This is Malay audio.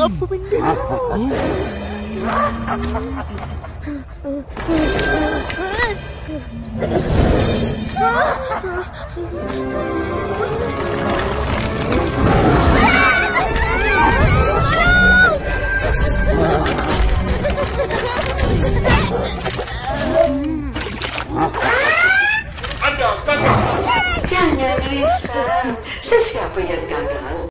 Apa benda? Anda gagal. Jangan risau. Sesiapa yang gagal